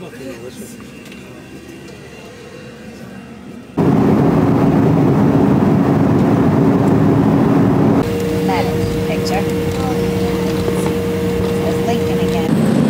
That picture. There's Lincoln again.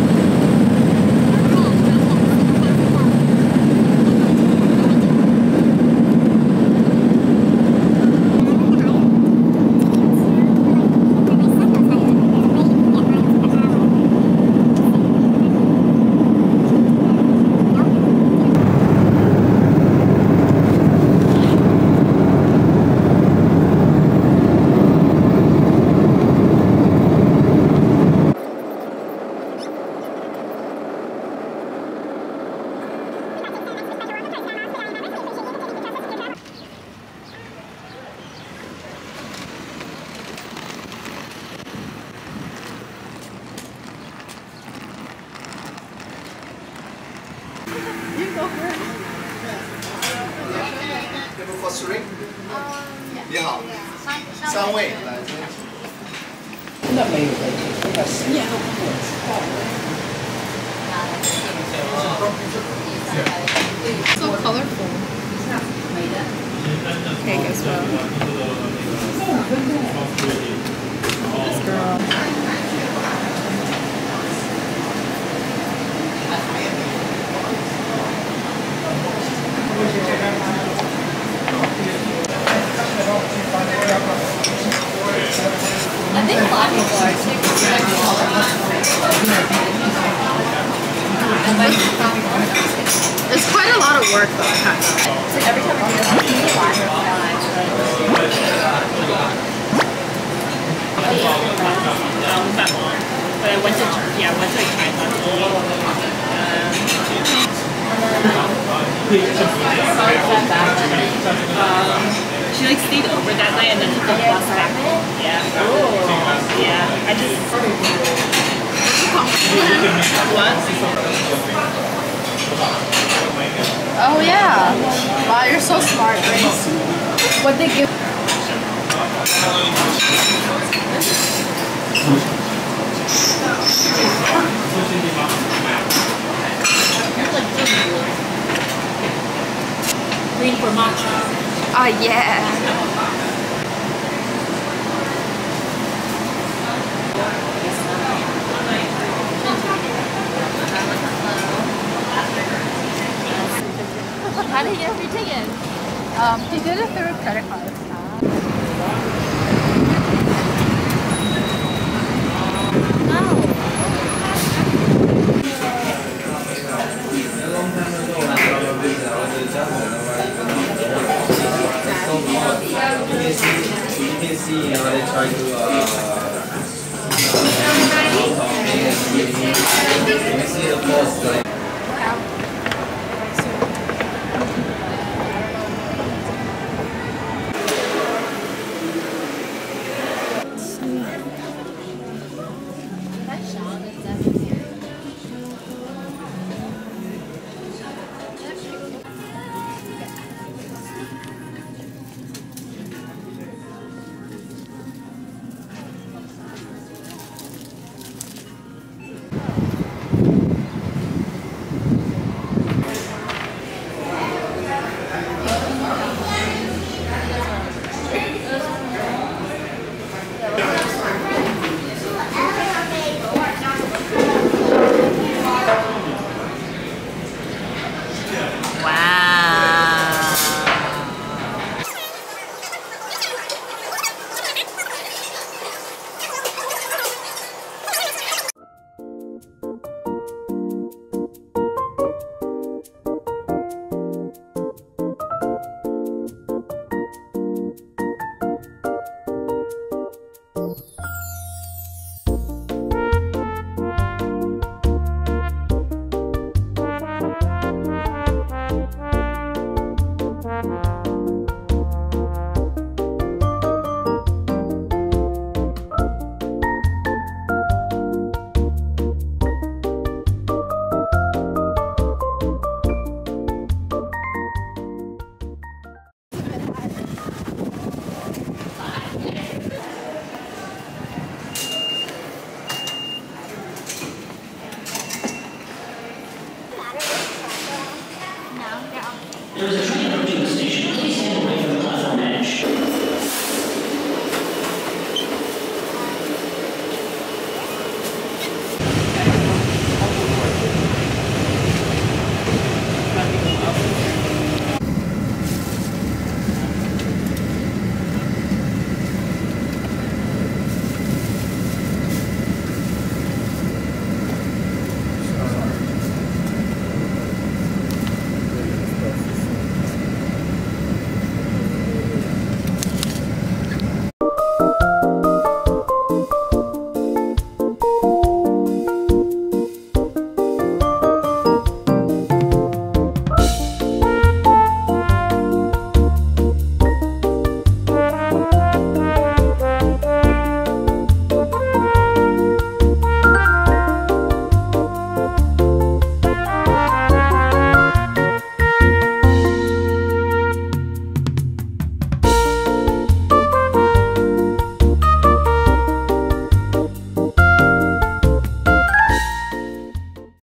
You go first. 要不 for three？ 你好，三位来。真的没有的，这个是。 So colorful. Cake as well. This girl. I think a lot of people are too. It's quite a lot of work though. So every time I do this, I see a lot of but I went to she like stayed over that night and then took the bus back home. Yeah. Oh. Yeah. I just. What? Oh yeah. Wow, you're so smart, Grace. What they give? Green for matcha. Oh yeah. How did he get free tickets? He did it through a credit card. You can see, they try to you see the post like. There was a